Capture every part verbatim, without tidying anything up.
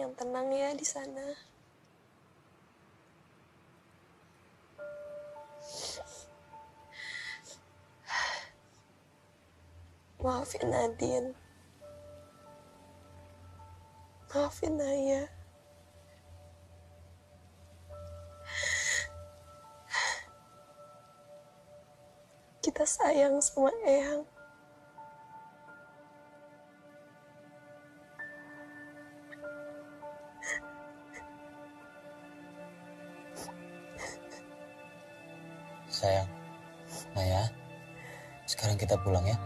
yang tenang ya di sana. Maafin Nadine. Maafin Naya. Kita sayang sama Eyang. Sayang, Naya, sekarang kita pulang ya.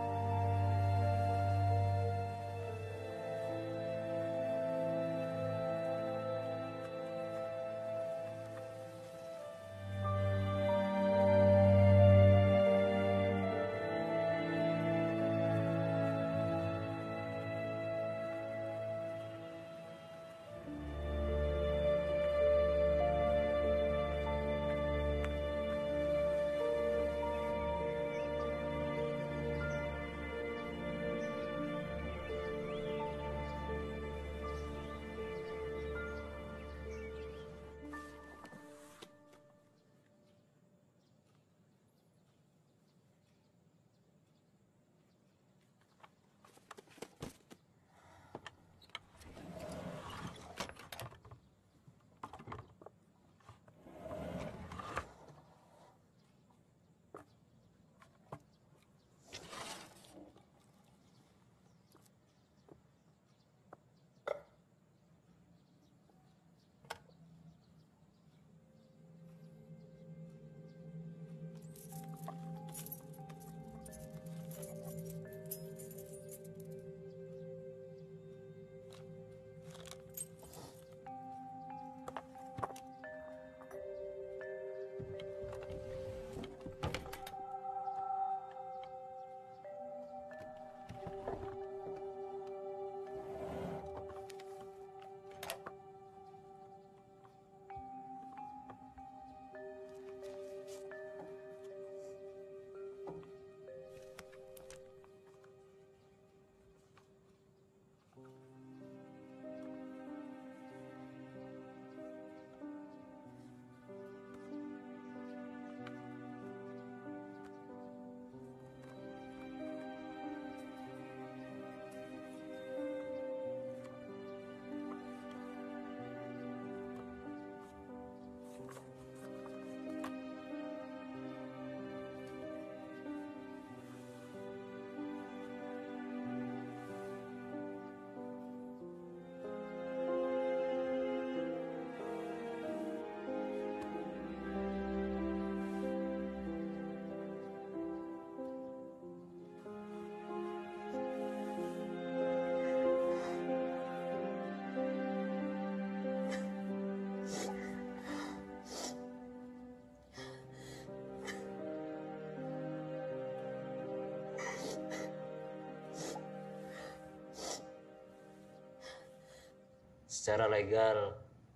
Secara legal,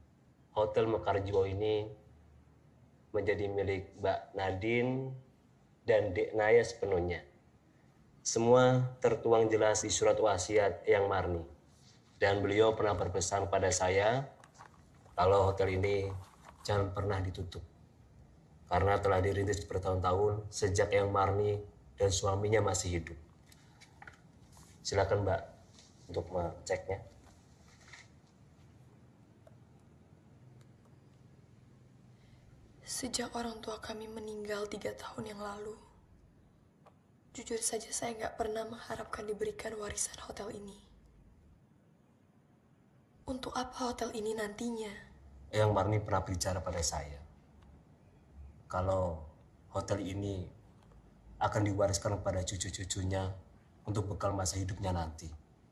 Hotel Mekarjo ini menjadi milik Mbak Nadine dan Dek Naya sepenuhnya. Semua tertuang jelas di surat wasiat Eyang Marni. Dan beliau pernah berpesan pada saya kalau hotel ini jangan pernah ditutup. Karena telah dirintis bertahun-tahun sejak Eyang Marni dan suaminya masih hidup. Silakan Mbak untuk mengeceknya. Sejak orang tua kami meninggal tiga tahun yang lalu, jujur saja saya nggak pernah mengharapkan diberikan warisan hotel ini. Untuk apa hotel ini nantinya? Eyang Marni pernah bicara pada saya kalau hotel ini akan diwariskan kepada cucu-cucunya untuk bekal masa hidupnya nanti.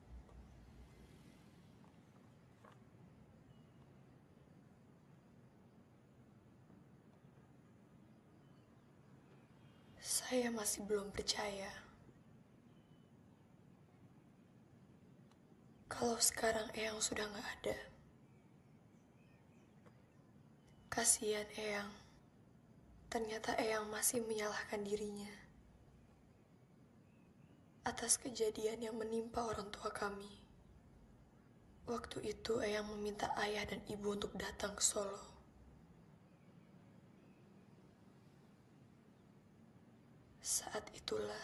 Saya masih belum percaya. Kalau sekarang Eyang sudah nggak ada. Kasihan Eyang. Ternyata Eyang masih menyalahkan dirinya atas kejadian yang menimpa orang tua kami. Waktu itu Eyang meminta ayah dan ibu untuk datang ke Solo. Saat itulah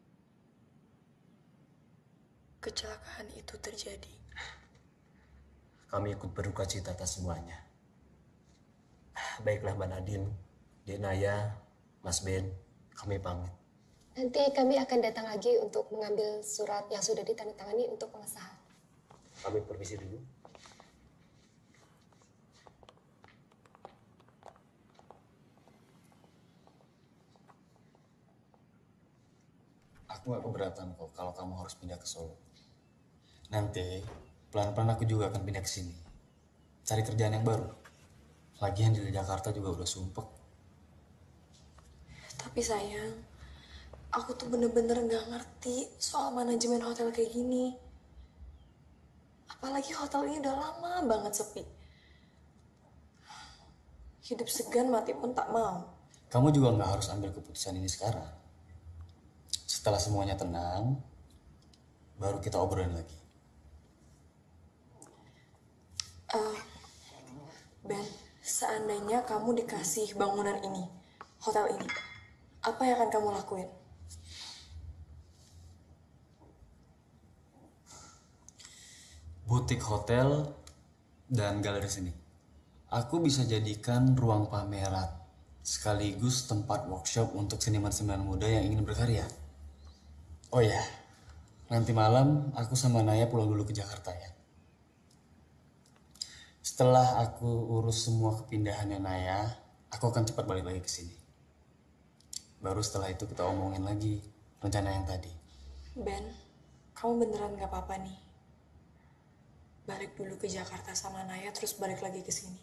kecelakaan itu terjadi. Kami ikut berduka cita atas semuanya. Baiklah Mbak Nadine, Dek Naya, Mas Ben, kami pamit. Nanti kami akan datang lagi untuk mengambil surat yang sudah ditandatangani untuk pengesahan. Kami permisi dulu. Aku gak keberatan kok kalau kamu harus pindah ke Solo. Nanti pelan-pelan aku juga akan pindah ke sini. Cari kerjaan yang baru. Lagian di Jakarta juga udah sumpek. Tapi sayang, aku tuh bener-bener gak ngerti soal manajemen hotel kayak gini. Apalagi hotel ini udah lama banget sepi. Hidup segan mati pun tak mau. Kamu juga gak harus ambil keputusan ini sekarang. Setelah semuanya tenang, baru kita obrolin lagi. Uh, Ben, seandainya kamu dikasih bangunan ini, hotel ini, apa yang akan kamu lakuin? Butik hotel dan galeri seni. Aku bisa jadikan ruang pameran sekaligus tempat workshop untuk seniman-seniman muda yang ingin berkarya. Oh ya, nanti malam aku sama Naya pulang dulu ke Jakarta ya. Setelah aku urus semua kepindahannya Naya, aku akan cepat balik lagi ke sini. Baru setelah itu kita omongin lagi rencana yang tadi. Ben, kamu beneran gak apa-apa nih? Balik dulu ke Jakarta sama Naya terus balik lagi ke sini.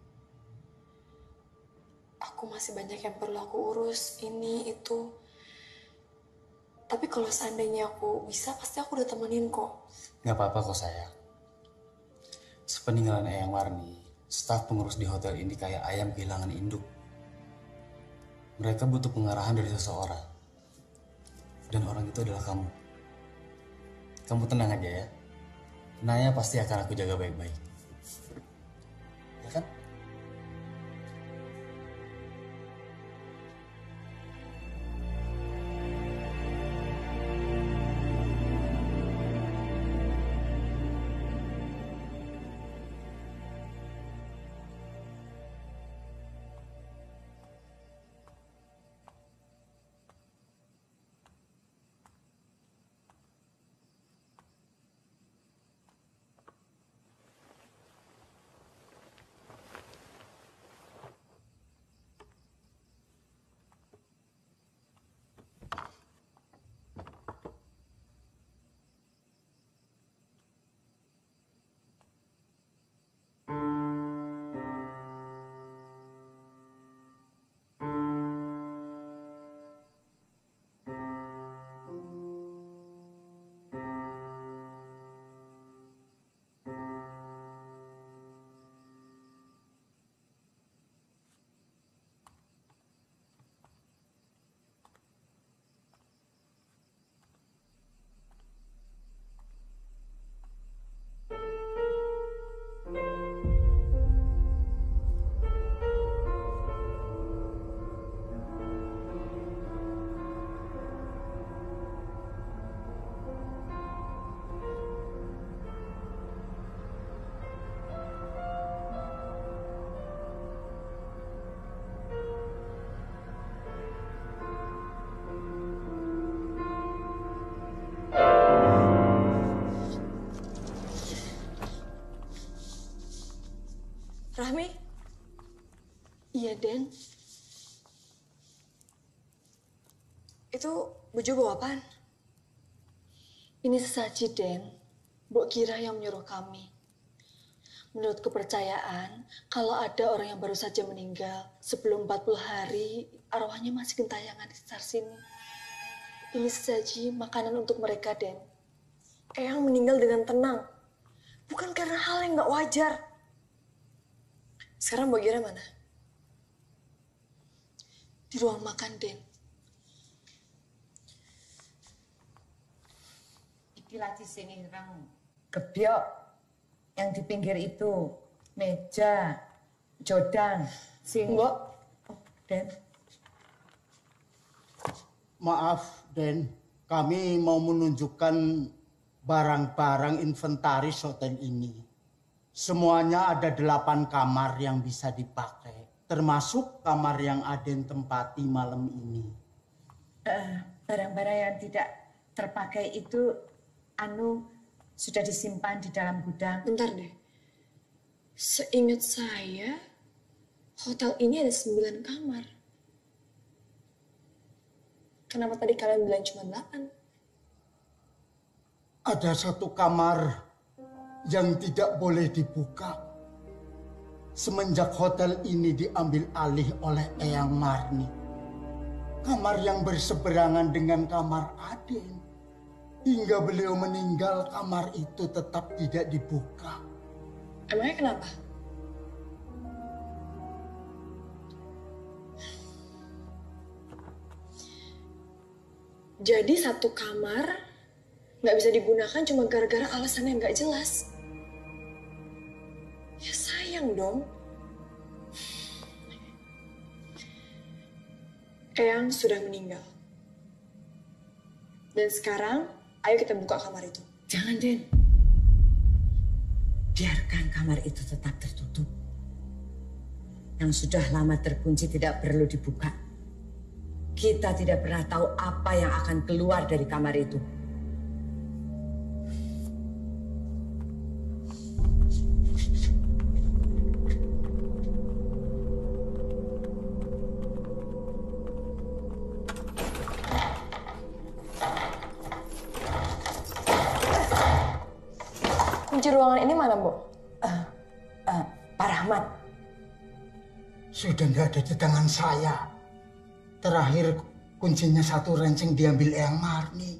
Aku masih banyak yang perlu aku urus, ini, itu. Tapi kalau seandainya aku bisa, pasti aku udah temenin kok. Gak apa-apa kok sayang. Sepeninggalan Eyang Warni, staf pengurus di hotel ini kayak ayam kehilangan induk. Mereka butuh pengarahan dari seseorang. Dan orang itu adalah kamu. Kamu tenang aja ya. Naya pasti akan aku jaga baik-baik. Ya kan? Rahmi? Iya, Den. Itu Bojo bawa apaan? Ini sesaji, Den. Mbok Kira yang menyuruh kami. Menurut kepercayaan, kalau ada orang yang baru saja meninggal, sebelum empat puluh hari, arwahnya masih gentayangan di sekitar sini. Ini sesaji makanan untuk mereka, Den. Eyang meninggal dengan tenang. Bukan karena hal yang gak wajar. Sekarang Mbok Kira mana? Di ruang makan, Den. Iki lagi sing ireng gebyok. Yang di pinggir itu meja, jodan, sing. Mbok, Oh, Den. Maaf, Den. Kami mau menunjukkan barang-barang inventaris hotel ini. Semuanya ada delapan kamar yang bisa dipakai, termasuk kamar yang Aden tempati malam ini. Uh, barang-barang yang tidak terpakai itu, anu, sudah disimpan di dalam gudang. bentar deh. Seingat saya, hotel ini ada sembilan kamar. Kenapa tadi kalian bilang cuma delapan? Ada satu kamar yang tidak boleh dibuka. Semenjak hotel ini diambil alih oleh Eyang Marni. Kamar yang berseberangan dengan kamar Aden. Hingga beliau meninggal, kamar itu tetap tidak dibuka. Emangnya kenapa? Jadi satu kamar nggak bisa digunakan cuma gara-gara alasan yang nggak jelas. Ya sayang dong. Eyang sudah meninggal. Dan sekarang, ayo kita buka kamar itu. Jangan, Den. Biarkan kamar itu tetap tertutup. Yang sudah lama terkunci tidak perlu dibuka. Kita tidak pernah tahu apa yang akan keluar dari kamar itu. Kunci ruangan ini mana, Bu? Uh, uh, Pak Rahmat. Sudah nggak ada di tangan saya. Terakhir kuncinya satu renceng diambil Eyang Marni.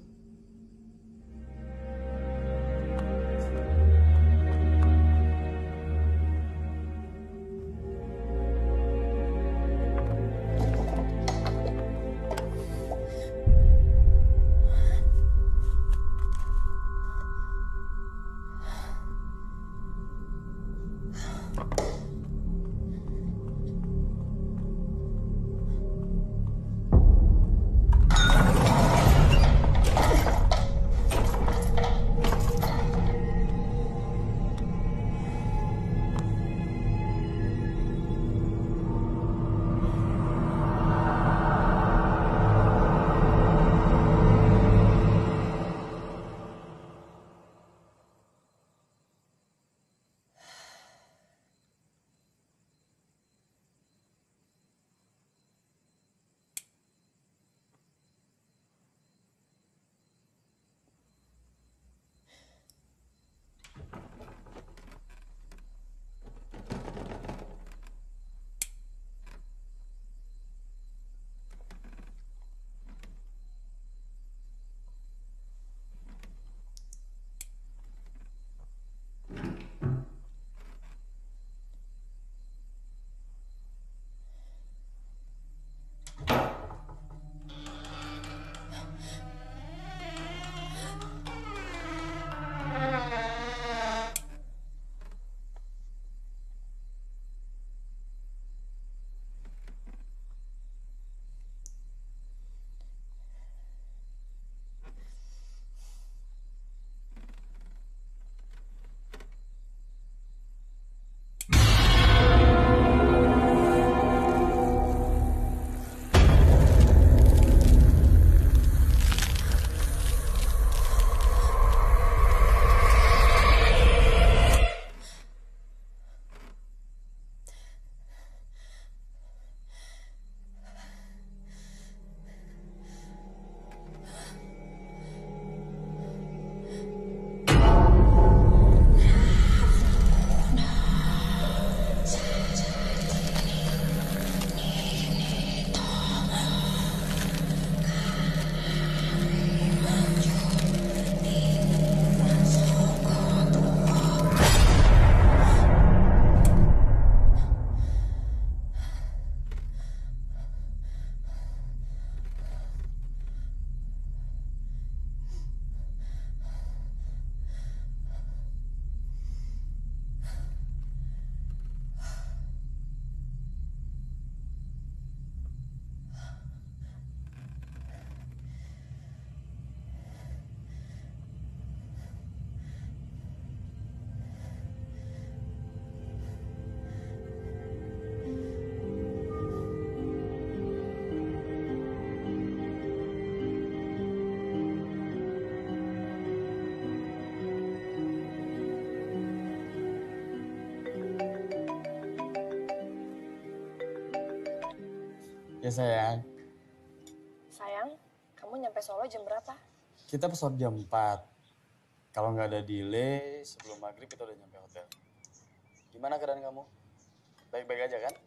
Ya sayang, Sayang, kamu nyampe Solo jam berapa? kita pesawat jam empat. Kalau nggak ada delay, sebelum maghrib kita udah nyampe hotel. Gimana keadaan kamu? Baik-baik aja kan?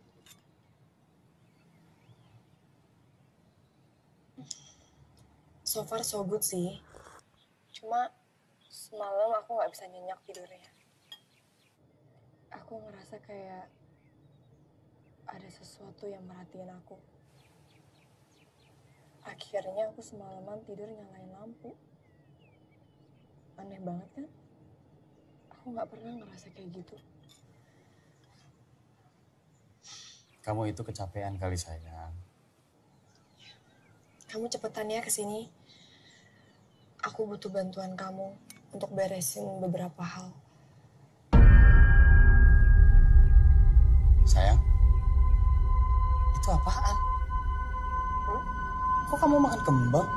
So far so good sih. Cuma semalam aku nggak bisa nyenyak tidurnya. Aku ngerasa kayak ada sesuatu yang merhatiin aku. Akhirnya aku semalaman tidur nyalain lampu. Aneh banget kan? Aku nggak pernah ngerasa kayak gitu. Kamu itu kecapean kali sayang. Kamu cepetan ya kesini. Aku butuh bantuan kamu untuk beresin beberapa hal. Sayang, itu apaan? Hmm? Kok kamu makan kembang?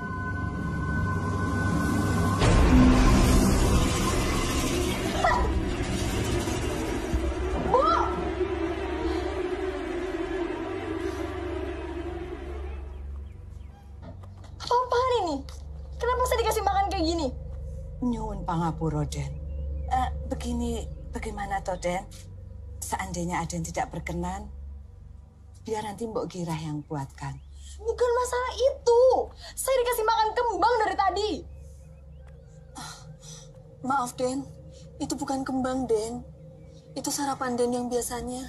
Apa-apaan ini? Kenapa saya dikasih makan kayak gini? Nyuwun pangapura, Den. Eh, begini, bagaimana toh, Den? Seandainya Aden tidak berkenan, biar nanti Mbok Girah yang buatkan. Bukan masalah itu. Saya dikasih makan kembang dari tadi. Ah, maaf, Den. Itu bukan kembang, Den. Itu sarapan Den yang biasanya.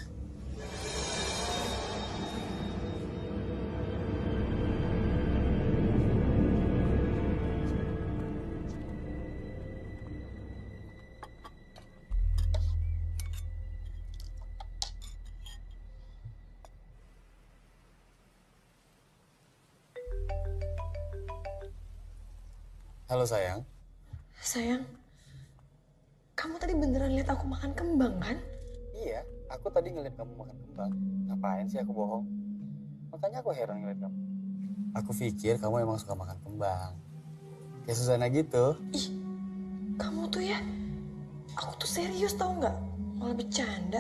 Halo sayang. Sayang, kamu tadi beneran lihat aku makan kembang, kan? Iya, aku tadi ngeliat kamu makan kembang. Ngapain sih aku bohong? Makanya aku heran ngeliat kamu. Aku pikir kamu emang suka makan kembang. Kayak Susana gitu. Ih, kamu tuh ya, aku tuh serius tau nggak? Malah bercanda.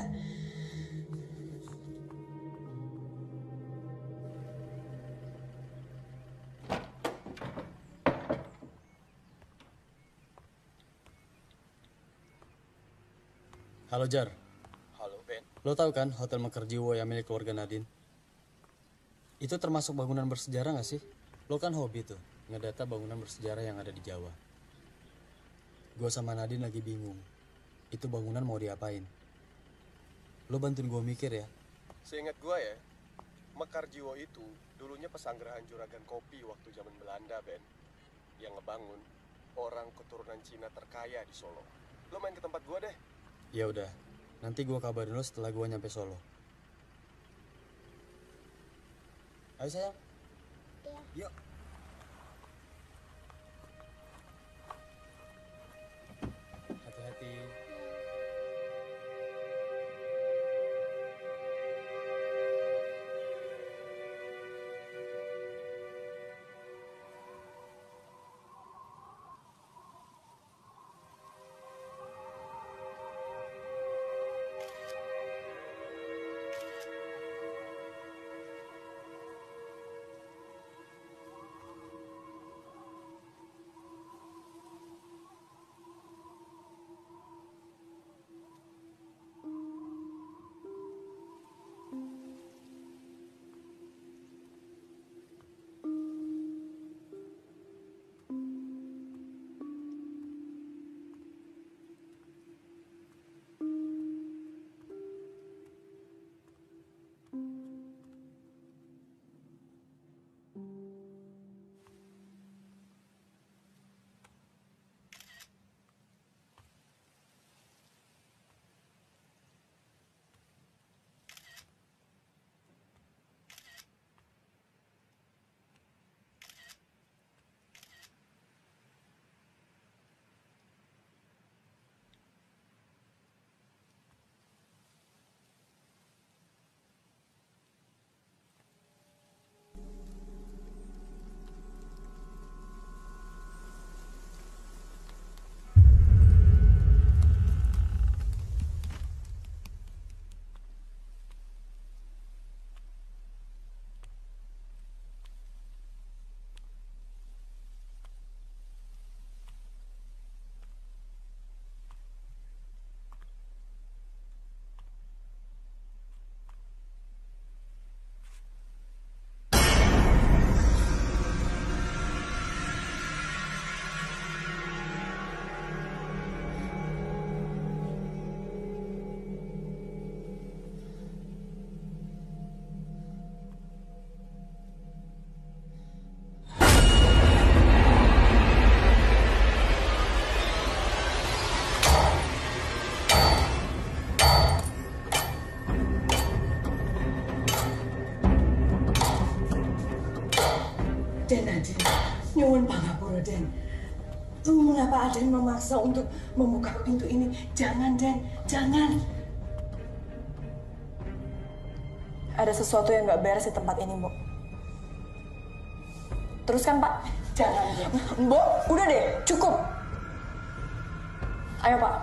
Halo Jar. Halo Ben. Lo tahu kan Hotel Mekar Jiwo yang milik keluarga Nadine? Itu termasuk bangunan bersejarah nggak sih? Lo kan hobi tuh ngedata bangunan bersejarah yang ada di Jawa. Gue sama Nadine lagi bingung. Itu bangunan mau diapain? Lo bantuin gue mikir ya. Seingat gue ya, Mekar Jiwo itu dulunya pesanggrahan juragan kopi waktu zaman Belanda, Ben. Yang ngebangun orang keturunan Cina terkaya di Solo. Lo main ke tempat gue deh. Ya udah, nanti gue kabarin lo setelah gue nyampe Solo. Ayo sayang. Iya. Yuk. Hati-hati. Nuwun pangapura, Den. Mengapa Aden memaksa untuk membuka pintu ini? Jangan, Den. Jangan. Ada sesuatu yang nggak beres di tempat ini, Mbok. Teruskan, Pak. Jangan, Den. Mbok, udah deh. Cukup. Ayo, Pak.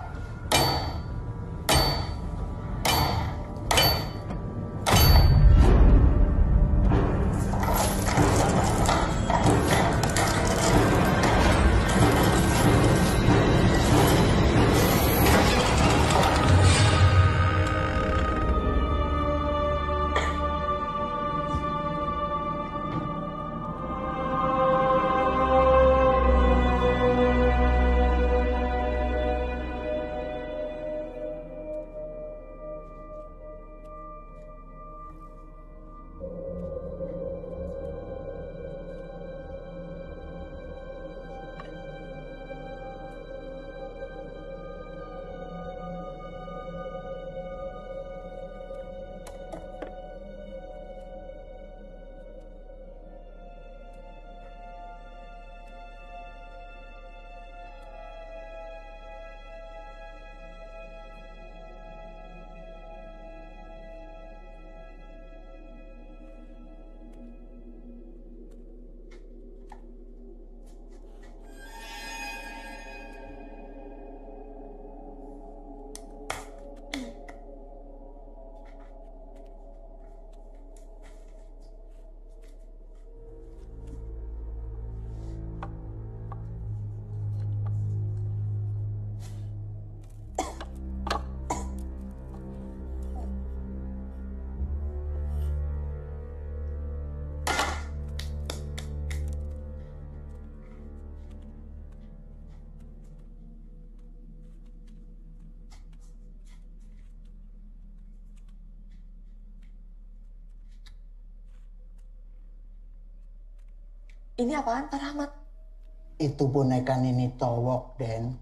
Ini apaan, Pak Rahmat? Itu boneka Nini Towok, Den.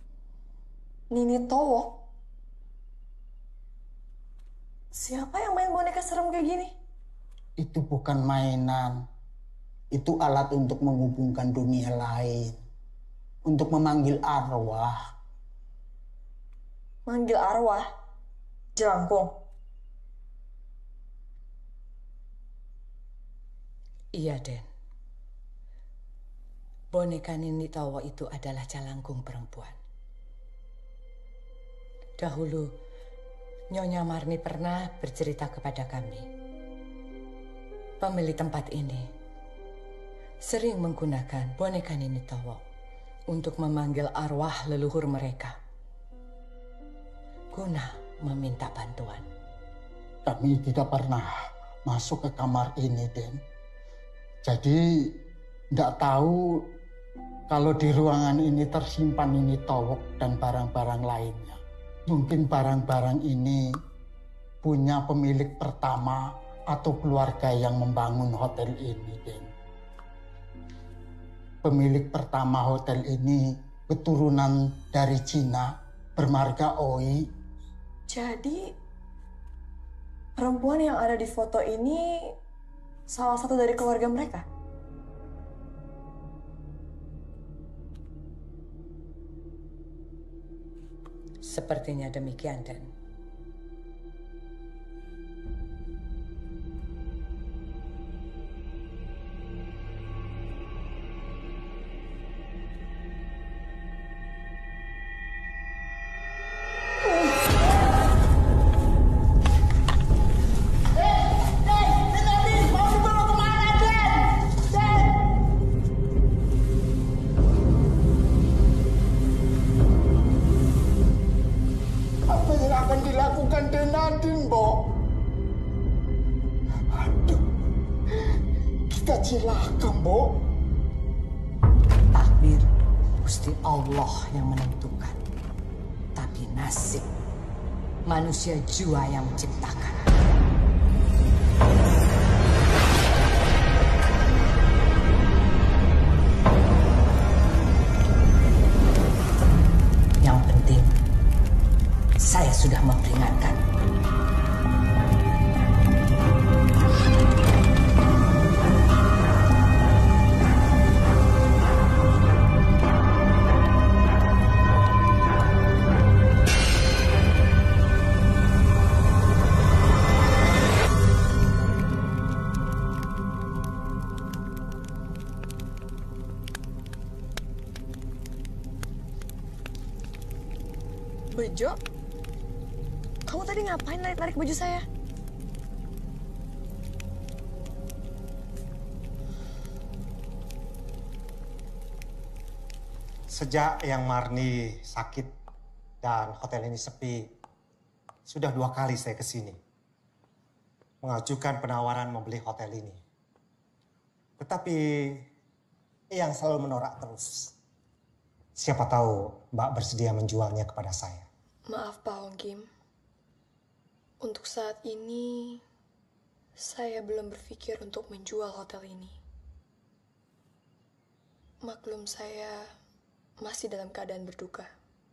Nini Towok? Siapa yang main boneka serem kayak gini? Itu bukan mainan. Itu alat untuk menghubungkan dunia lain. Untuk memanggil arwah. Manggil arwah? Jelangkung? Iya, Den. Boneka Nini Towok itu adalah jalangkung perempuan. Dahulu, Nyonya Marni pernah bercerita kepada kami. Pemilik tempat ini sering menggunakan boneka Nini Towok untuk memanggil arwah leluhur mereka guna meminta bantuan. Kami tidak pernah masuk ke kamar ini, Den. Jadi, tidak tahu kalau di ruangan ini tersimpan Nini Towok dan barang-barang lainnya. Mungkin barang-barang ini punya pemilik pertama atau keluarga yang membangun hotel ini, Den. Pemilik pertama hotel ini keturunan dari Cina, bermarga Oi. Jadi, perempuan yang ada di foto ini salah satu dari keluarga mereka? Sepertinya demikian, Den. Cilaka, Mbok. Takdir Gusti Allah yang menentukan. Tapi nasib manusia jua yang menciptakan. Yang penting, saya sudah memperingatkan. Jo, kamu tadi ngapain narik-narik baju saya? Sejak Eyang Marni sakit dan hotel ini sepi, sudah dua kali saya ke sini mengajukan penawaran membeli hotel ini. Tetapi Eyang selalu menolak terus. Siapa tahu Mbak bersedia menjualnya kepada saya. Maaf Pak Hong Kim, untuk saat ini saya belum berpikir untuk menjual hotel ini. Maklum saya masih dalam keadaan berduka.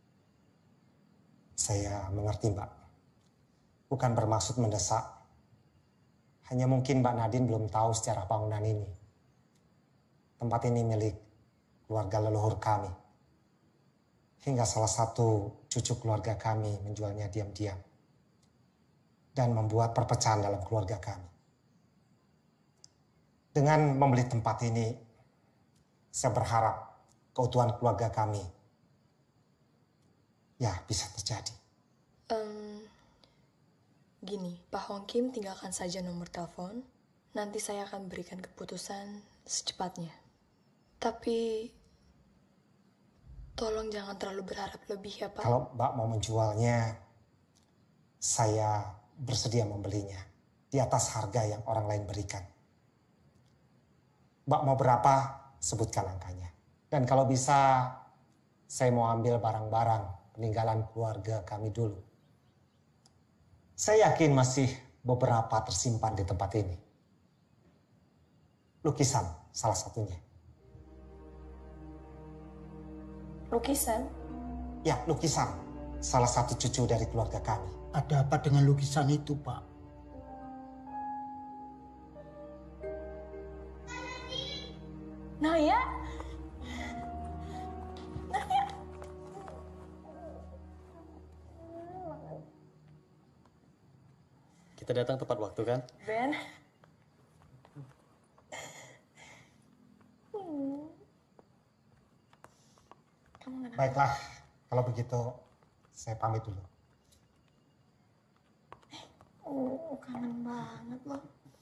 Saya mengerti Mbak. Bukan bermaksud mendesak. Hanya mungkin Mbak Nadine belum tahu sejarah bangunan ini. Tempat ini milik keluarga leluhur kami. Hingga salah satu cucu keluarga kami menjualnya diam-diam. Dan membuat perpecahan dalam keluarga kami. Dengan membeli tempat ini, saya berharap keutuhan keluarga kami ya bisa terjadi. Um, gini, Pak Hong Kim tinggalkan saja nomor telepon. Nanti saya akan berikan keputusan secepatnya. Tapi tolong jangan terlalu berharap lebih ya Pak. Kalau Mbak mau menjualnya, saya bersedia membelinya di atas harga yang orang lain berikan. Mbak mau berapa, sebutkan angkanya. Dan kalau bisa, saya mau ambil barang-barang peninggalan keluarga kami dulu. Saya yakin masih beberapa tersimpan di tempat ini. Lukisan salah satunya. Lukisan? Ya, lukisan. Salah satu cucu dari keluarga kami. Ada apa dengan lukisan itu, Pak? Naya? Naya? Kita datang tepat waktu kan? Ben? Baiklah, kalau begitu saya pamit dulu. Oh, kangen banget loh.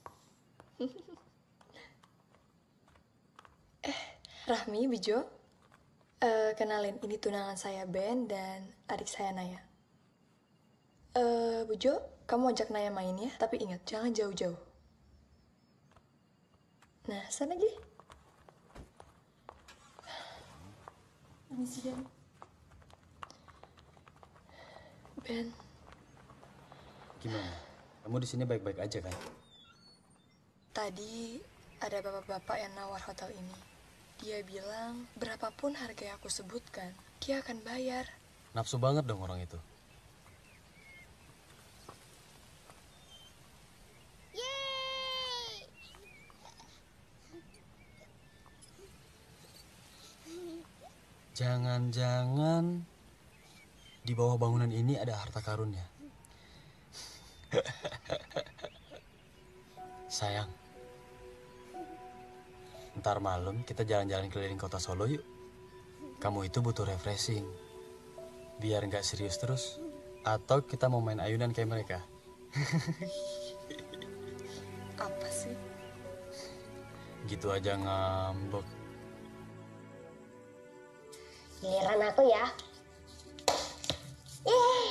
eh, Rahmi, Bijo. Uh, kenalin, ini tunangan saya Ben dan adik saya Naya. Uh, Bujo, kamu ajak Naya main ya, tapi ingat, jangan jauh-jauh. Nah, sana lagi. Permisi, Ben. Ben. Gimana? Kamu di sini baik-baik aja kan? Tadi ada bapak-bapak yang nawar hotel ini. Dia bilang berapapun harga yang aku sebutkan, dia akan bayar. Nafsu banget dong orang itu. Jangan-jangan di bawah bangunan ini ada harta karunnya. Sayang, ntar malam kita jalan-jalan keliling kota Solo yuk. Kamu itu butuh refreshing, biar nggak serius terus. Atau kita mau main ayunan kayak mereka. Apa sih? Gitu aja ngambek. Giliran aku ya. Yeay.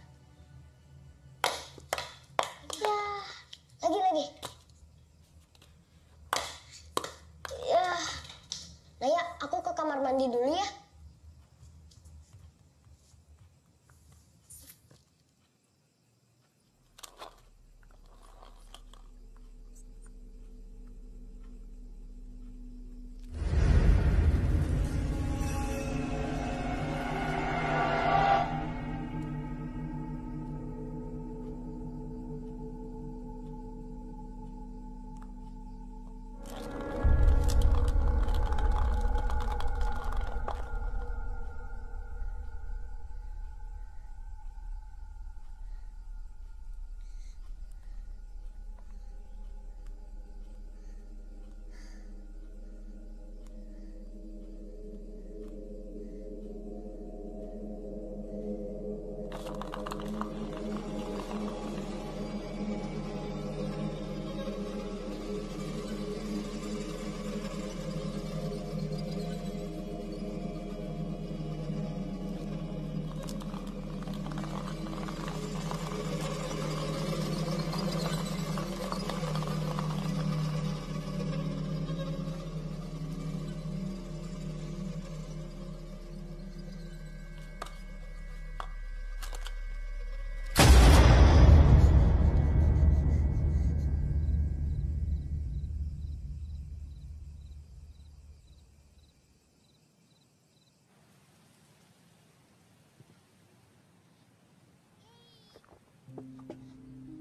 Ya, lagi-lagi. Ya, Naya, aku ke kamar mandi dulu ya.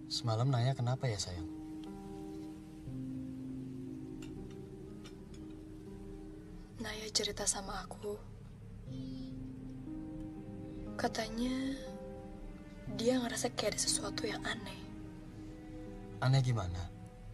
Semalam Naya kenapa ya sayang? Naya cerita sama aku. Katanya dia ngerasa kayak ada sesuatu yang aneh. Aneh gimana?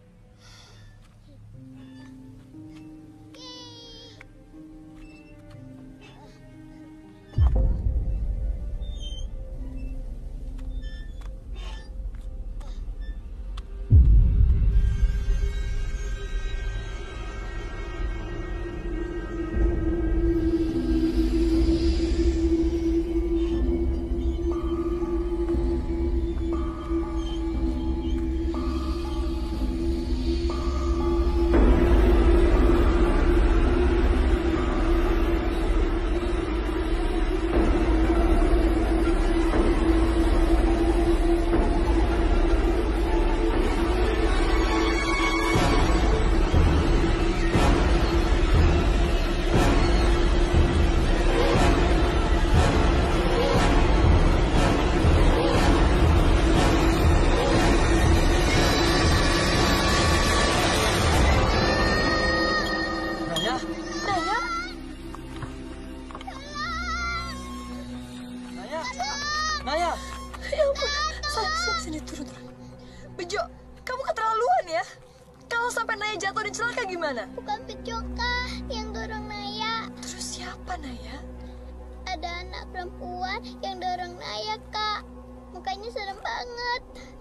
Naya! Ya ampun, sini, sini, sini, turun, turun. Bejo, kamu keterlaluan ya. Kalau sampai Naya jatuh dan celaka gimana? Bukan Bejo, Kak, yang dorong Naya. Terus siapa, Naya? Ada anak perempuan yang dorong Naya, Kak. Mukanya serem banget.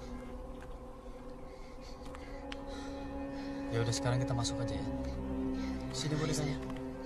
Ya udah sekarang kita masuk aja ya. Sini boleh saya.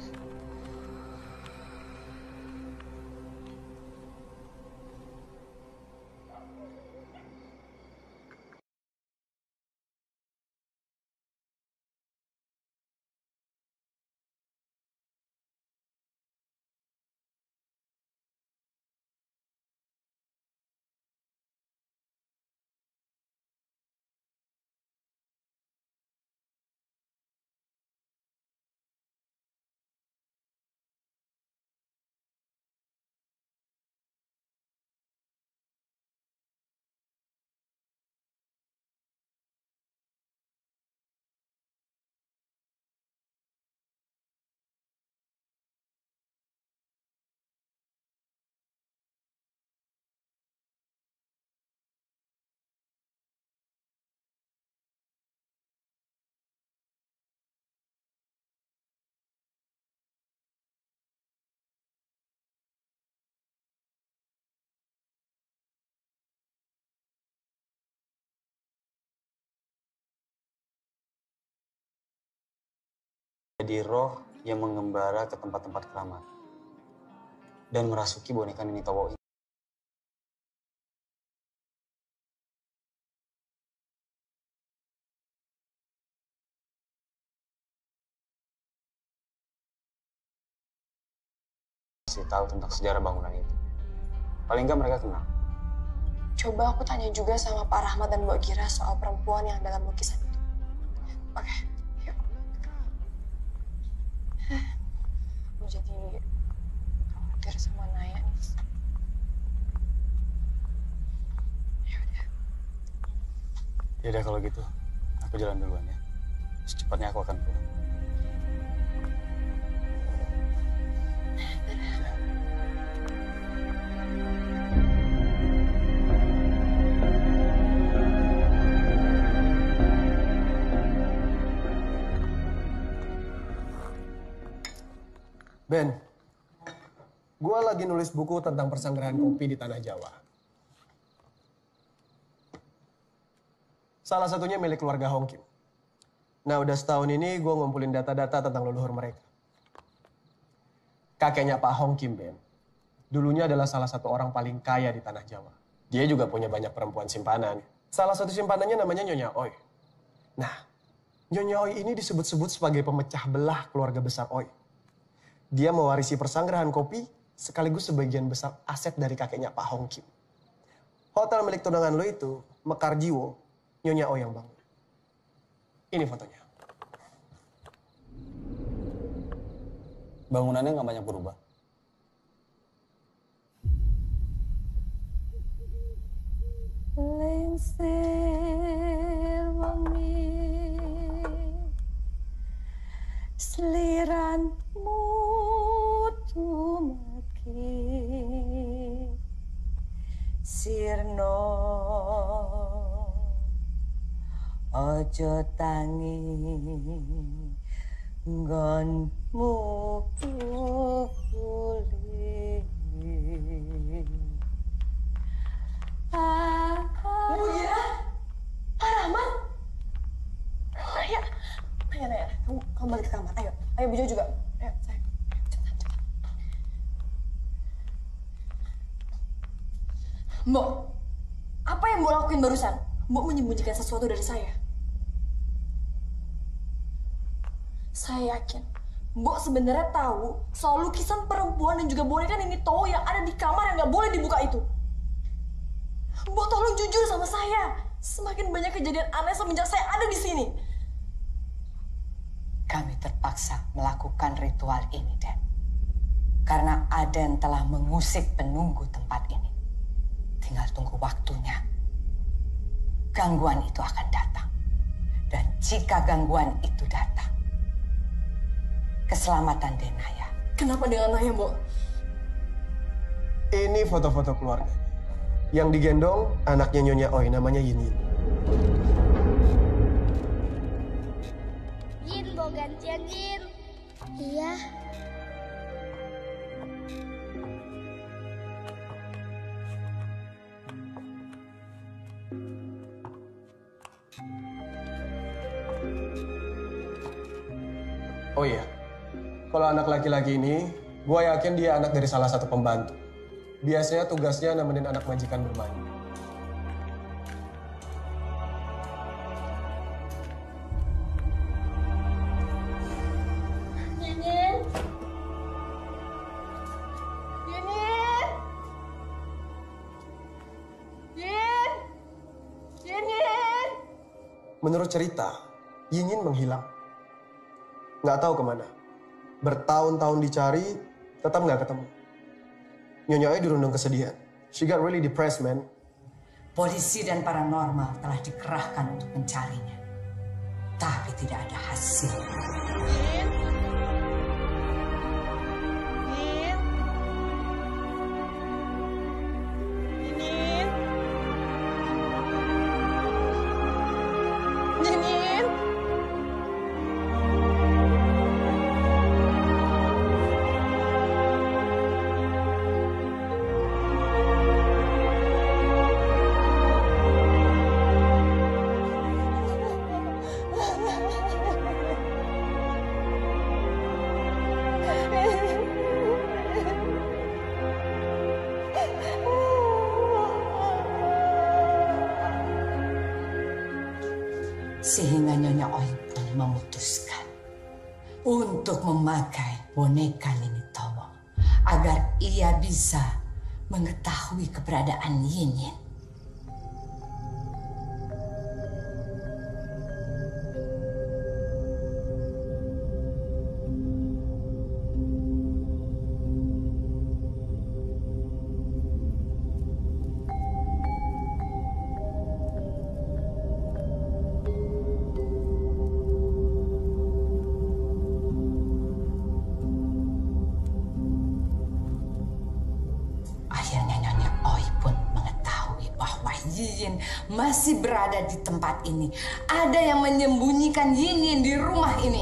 Jadi roh yang mengembara ke tempat-tempat keramat dan merasuki boneka Nini Towo ini. Kasih tahu tentang sejarah bangunan itu. Paling nggak mereka kenal. Coba aku tanya juga sama Pak Rahmat dan Mbak Gira soal perempuan yang dalam lukisan itu. Oke, yuk. Aku jadi khawatir sama Naya nih. Yaudah. Yaudah kalau gitu, aku jalan duluan ya. Secepatnya aku akan pulang. Ben, gue lagi nulis buku tentang persanggrahan kopi di Tanah Jawa. Salah satunya milik keluarga Hong Kim. Nah, udah setahun ini gue ngumpulin data-data tentang leluhur mereka. Kakeknya Pak Hong Kim, Ben, dulunya adalah salah satu orang paling kaya di Tanah Jawa. Dia juga punya banyak perempuan simpanan. Salah satu simpanannya namanya Nyonya Oi. Nah, Nyonya Oi ini disebut-sebut sebagai pemecah belah keluarga besar Oi. Dia mewarisi persanggrahan kopi sekaligus sebagian besar aset dari kakeknya Pak Hong Kim. Hotel milik tunangan lo itu, Mekar Jiwo, Nyonya Oi yang bangun. Ini fotonya. Bangunannya nggak banyak berubah. Lengsir wengi sliranmu tumeki sirno ojo tangi nggonmu kukuli. Bu Gira, Pak Rahman. Naya, Naya, Naya, kamu, kamu balik ke kamar. Ayo, ayo Bu Jo juga. Ayo, sayang. Cepetan, cepetan. Mbok, apa yang Mbok lakuin barusan? Mbok menyembunyikan sesuatu dari saya. Saya yakin Mbok sebenarnya tahu soal lukisan perempuan dan juga boneka Nini Towo yang ada di kamar yang nggak boleh dibuka itu. Mbok tolong jujur sama saya. Semakin banyak kejadian aneh semenjak saya ada di sini. Kami terpaksa melakukan ritual ini, Den. Karena Aden telah mengusik penunggu tempat ini. Tinggal tunggu waktunya. Gangguan itu akan datang. Dan jika gangguan itu datang, keselamatan Denaya. Kenapa dengan Naya, Mbok? Ini foto-foto keluarga. Yang digendong anaknya Nyonya Oi, namanya Yin Yin. Yin, mau gantian Yin. Iya. Oh iya, kalau anak laki-laki ini, gue yakin dia anak dari salah satu pembantu. Biasanya tugasnya nemenin anak majikan bermain. Yin Yin. Yin Yin. Yin. Yin Yin. Menurut cerita, Yin Yin menghilang. Nggak tahu kemana. Bertahun-tahun dicari, tetap nggak ketemu. Nyonya Oi dirundung kesedihan. She got really depressed, man. Polisi dan paranormal telah dikerahkan untuk mencarinya. Tapi tidak ada hasil. Yin. Yin. Yin. Yin Yin. Sehingga Nyonya Oi pun memutuskan untuk memakai boneka Nini Towo agar ia bisa mengetahui keberadaan Yin Yin. Yin masih berada di tempat ini. Ada yang menyembunyikan Yin Yin di rumah ini.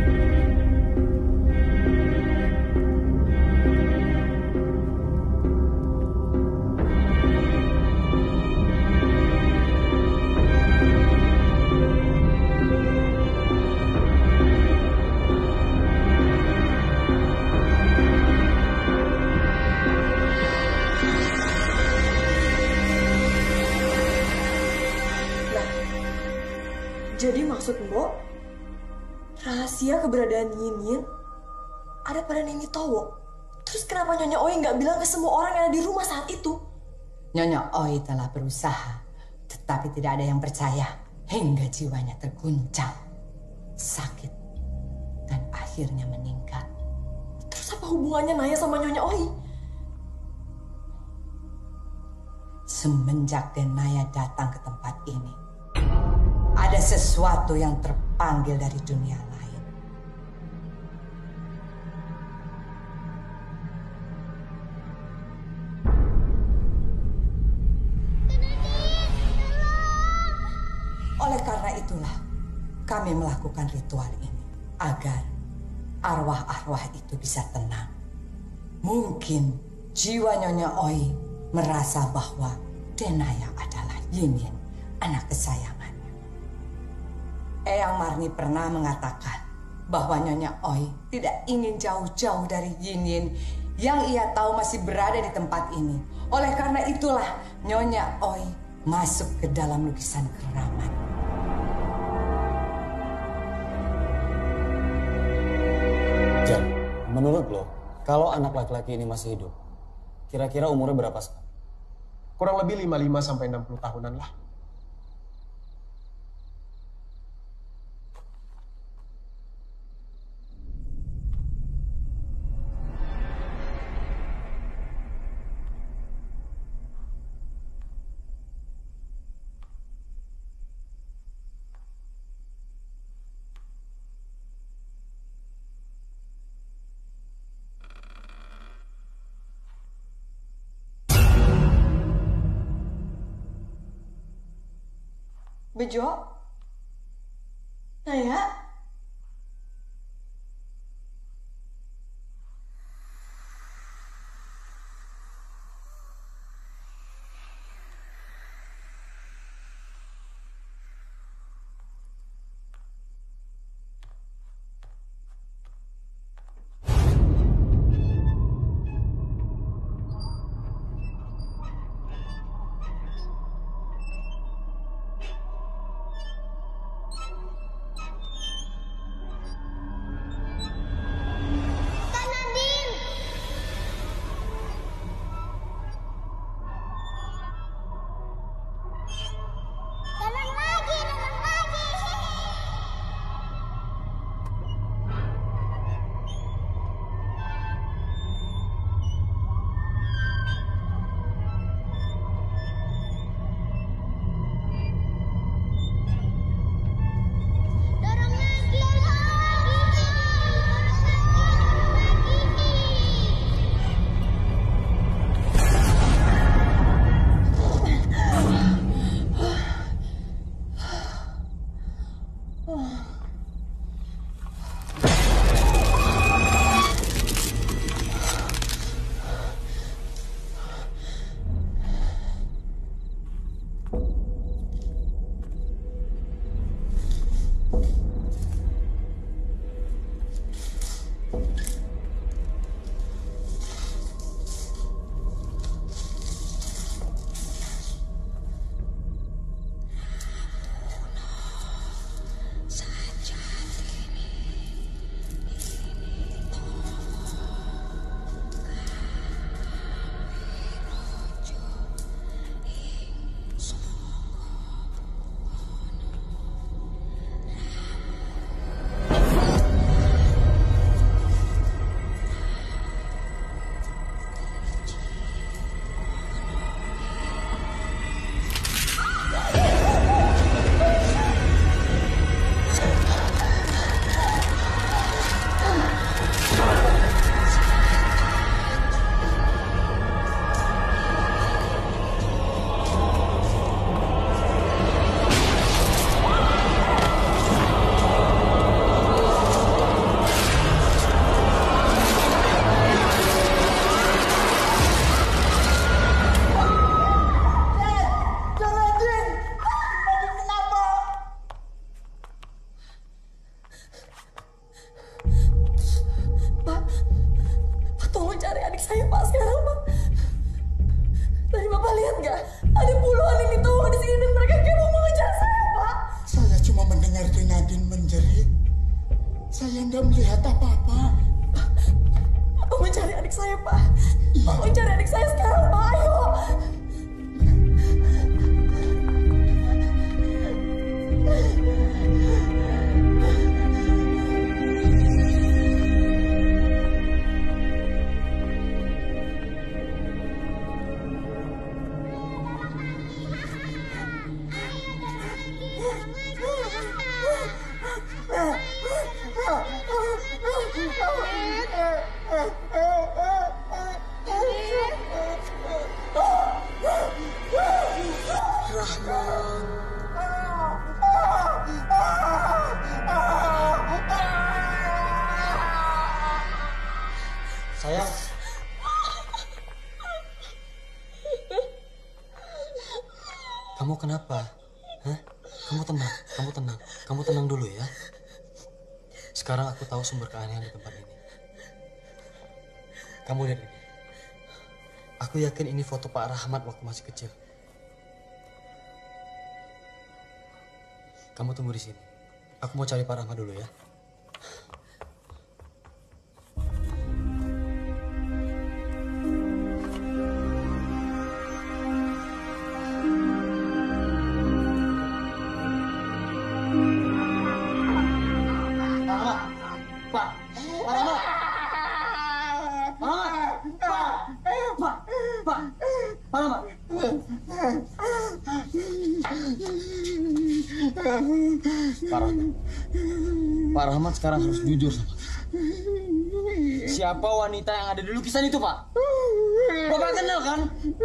Jadi maksud Mbok, rahasia keberadaan Yin Yin ada pada Nini Towo. Terus kenapa Nyonya Oi nggak bilang ke semua orang yang ada di rumah saat itu? Nyonya Oi telah berusaha, tetapi tidak ada yang percaya hingga jiwanya terguncang, sakit, dan akhirnya meninggal. Terus apa hubungannya Naya sama Nyonya Oi? semenjak Denaya datang ke tempat ini, ada sesuatu yang terpanggil dari dunia lain. Oleh karena itulah kami melakukan ritual ini agar arwah-arwah itu bisa tenang. Mungkin jiwa Nyonya Oi merasa bahwa Denaya adalah Yinyin, anak kesayangannya. Eyang Marni pernah mengatakan bahwa Nyonya Oi tidak ingin jauh-jauh dari Yinyin yang ia tahu masih berada di tempat ini. Oleh karena itulah Nyonya Oi masuk ke dalam lukisan keramat. Jan, menurut lo, kalau anak laki-laki ini masih hidup, kira-kira umurnya berapa sekarang? Kurang lebih lima puluh lima sampai enam puluh tahunan lah. Bejo? Naya? Saya nggak melihat apa-apa. Tolong cari adik saya, Pak. Tolong cari adik saya sekarang, Pak. Ayo. tenang. Kamu tenang dulu ya. Sekarang aku tahu sumber keanehan di tempat ini. Kamu lihat ini. Aku yakin ini foto Pak Rahmat waktu masih kecil. Kamu tunggu di sini. Aku mau cari Pak Rahmat dulu ya. Pak Rahmat. Pak Rahmat sekarang harus jujur sama kita. Siapa wanita yang ada di lukisan itu, Pak? Bapak kenal kan?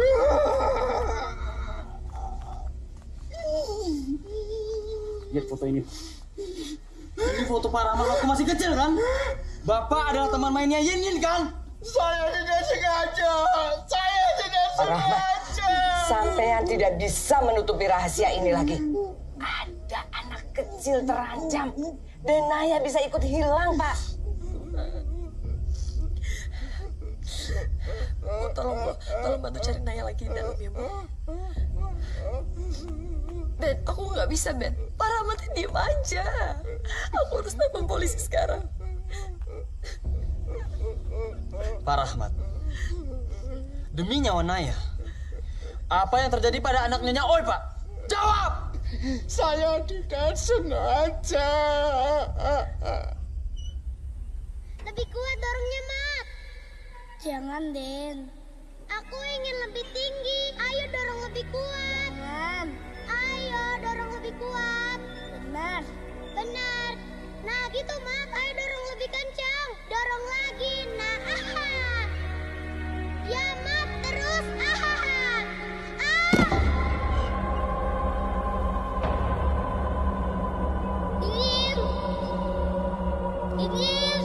Lihat foto ini. Ini foto Pak Rahmat waktu masih kecil kan? Bapak adalah teman mainnya Yin Yin kan? Saya tidak sengaja. Saya tidak sengaja. Sampean tidak bisa menutupi rahasia ini lagi. Ada anak kecil terancam dan Naya bisa ikut hilang, Pak. Bu, tolong Bu, tolong bantu cari Naya lagi di dalam ya Bu. Ben, aku nggak bisa Ben. Pak Rahmat diem aja. Aku harus telepon polisi sekarang. Pak Rahmat, demi nyawa Naya, apa yang terjadi pada anak Nyonya Oi, Pak? Jawab! Saya tidak sengaja. Lebih kuat dorongnya, Mat. Jangan, Den. Aku ingin lebih tinggi. Ayo dorong lebih kuat. Jangan. Ayo dorong lebih kuat. Benar. Benar. Nah gitu, Mat. Ayo dorong lebih kencang. Dorong lagi. Nah, aha. Ya, Mat. Terus. Aha. Ah. Dingin. Dingin.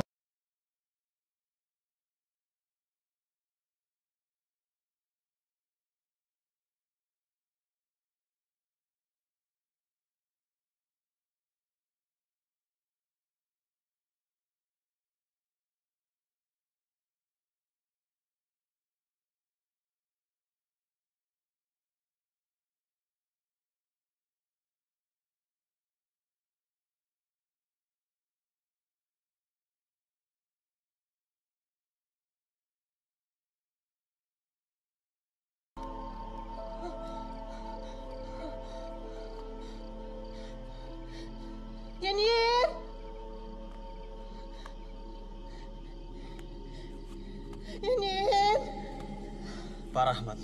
Yin Yin. Yin Yin. Pak Rahmat,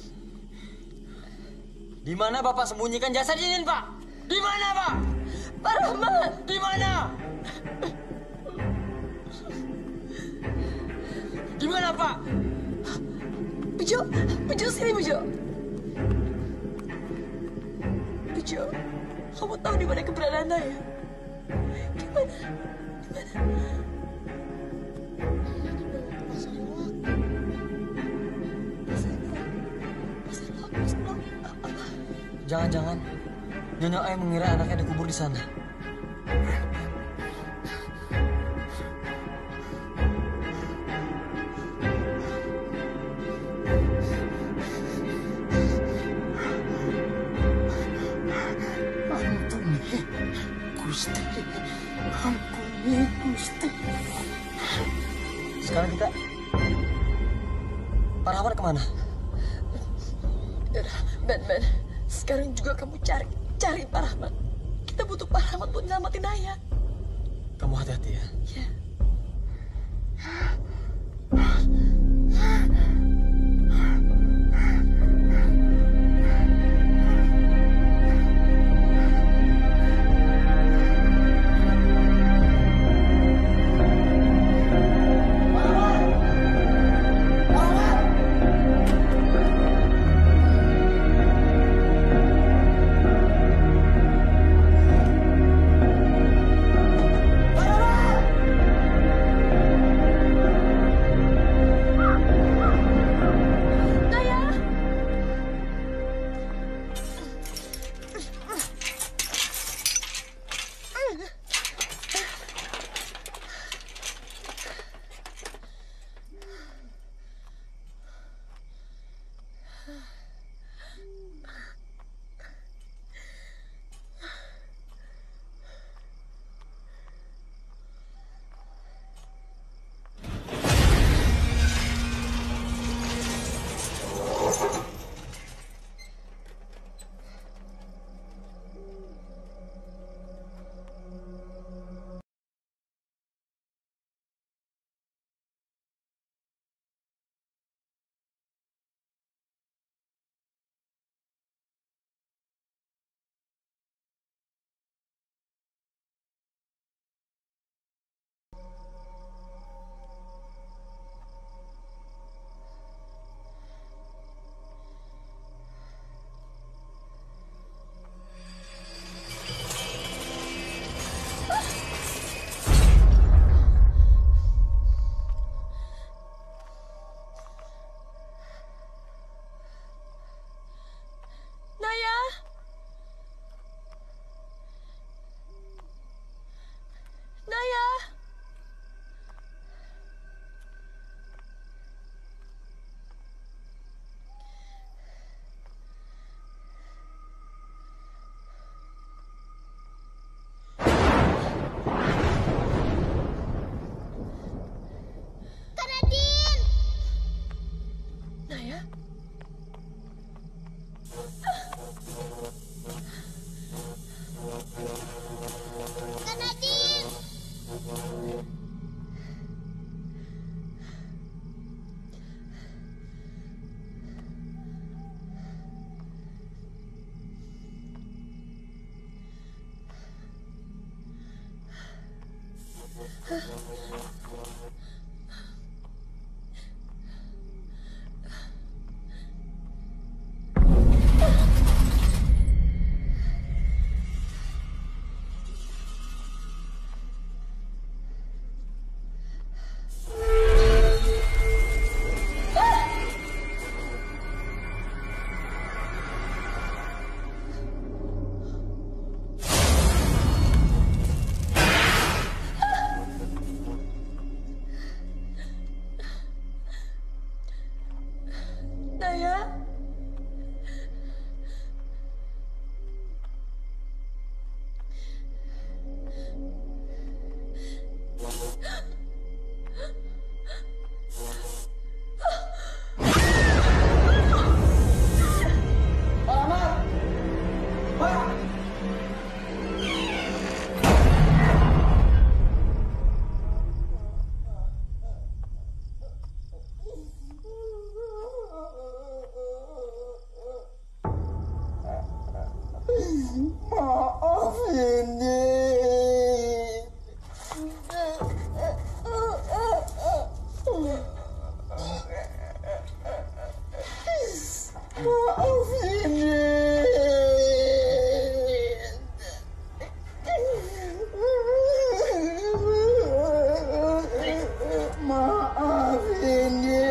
di mana Bapak sembunyikan jasad Yin Yin, Pak? Di mana, Pak? Pak Rahmat, di mana? Di mana, Pak? Bejo, Bejo sini Bejo. Bejo, kamu tahu di mana keberadaan Naya? Di mana? Di mana? Jangan-jangan Nyonya Oi mengira anaknya dikubur di sana. Ampuni Gusti, ampuni Gusti. Sekarang kita, Pak Rahmat kemana? Yaudah, Ben, Ben. Sekarang juga kamu cari, cari Pak Rahmat. Kita butuh Pak Rahmat buat nyelamatin Naya. Kamu hati-hati ya. Ya. Pak Rahmat! Maaf ini. Maaf ini. Maaf ini.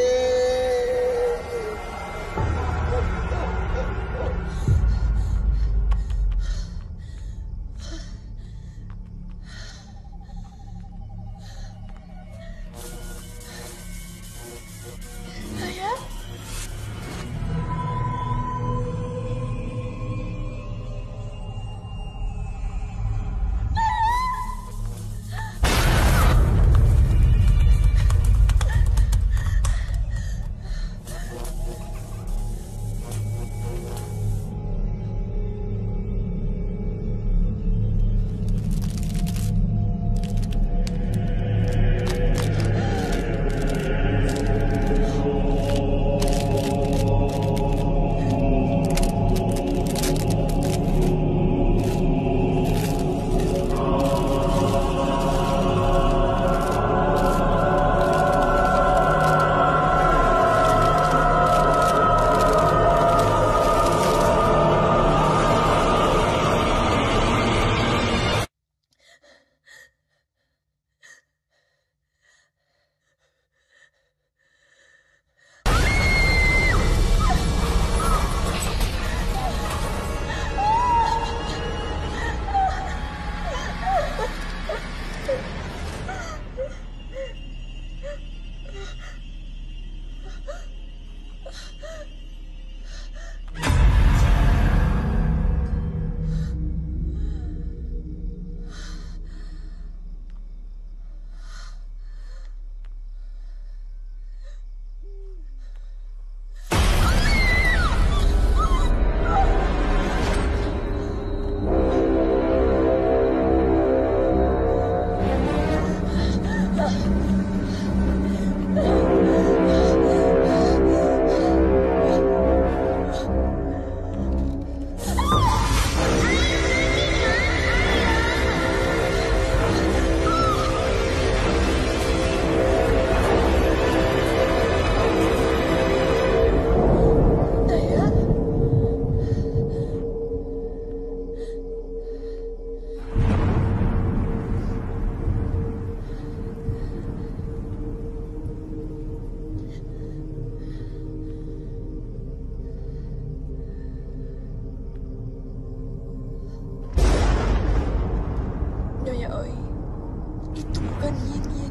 Nyonya Oi, itu bukan Yin Yin.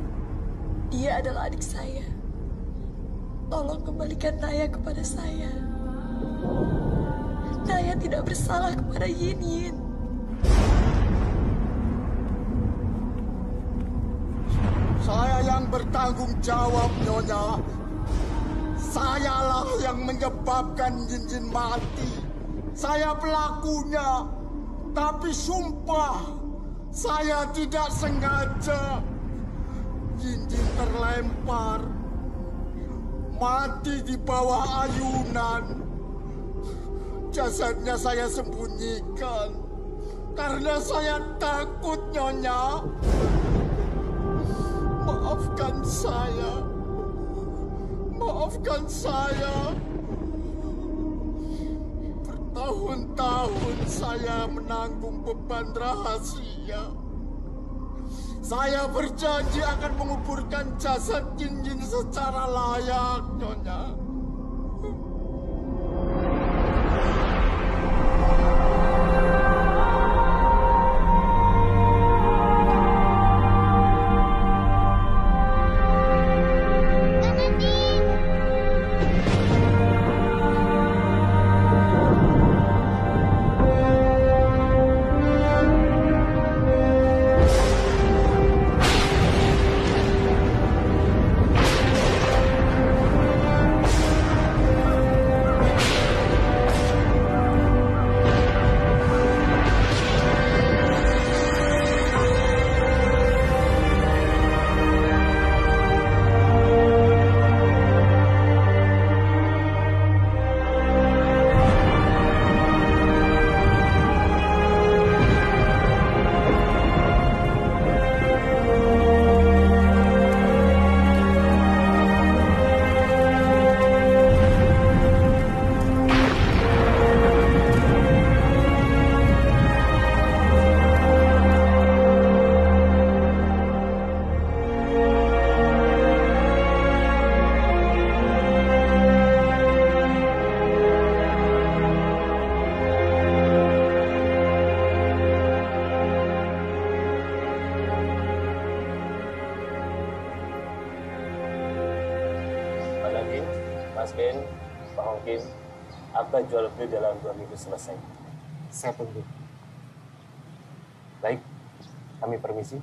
Dia adalah adik saya. Tolong kembalikan Naya kepada saya. Naya tidak bersalah kepada Yin Yin. Saya yang bertanggung jawab, Nyonya. Sayalah yang menyebabkan Yin Yin mati. Saya pelakunya. Tapi sumpah, saya tidak sengaja. Yin Yin terlempar, mati di bawah ayunan. Jasadnya saya sembunyikan karena saya takut, Nyonya. Maafkan saya. Maafkan saya. Bertahun-tahun saya menanggung beban rahasia. Saya berjanji akan menguburkan jasad Jinjin secara layak, Nyonya. Mas Ben, Pak Hongkin, akta jual beli dalam dua minggu selesai. Saya tunggu. Baik, kami permisi.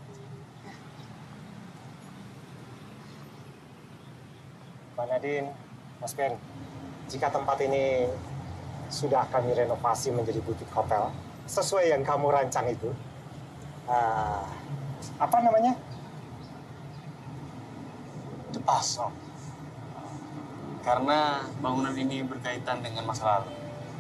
Mbak Nadine, Mas Ben, jika tempat ini sudah kami renovasi menjadi butik hotel, sesuai yang kamu rancang itu, uh, apa namanya? The Paso. Karena bangunan ini berkaitan dengan masa lalu.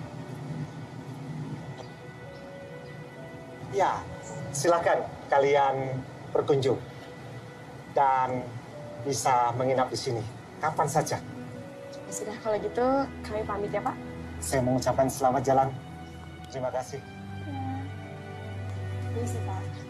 Ya, silakan kalian berkunjung dan bisa menginap di sini kapan saja. Ya sudah, kalau gitu kami pamit ya, Pak. Saya mengucapkan selamat jalan. Terima kasih. Ya. Permisi, Pak.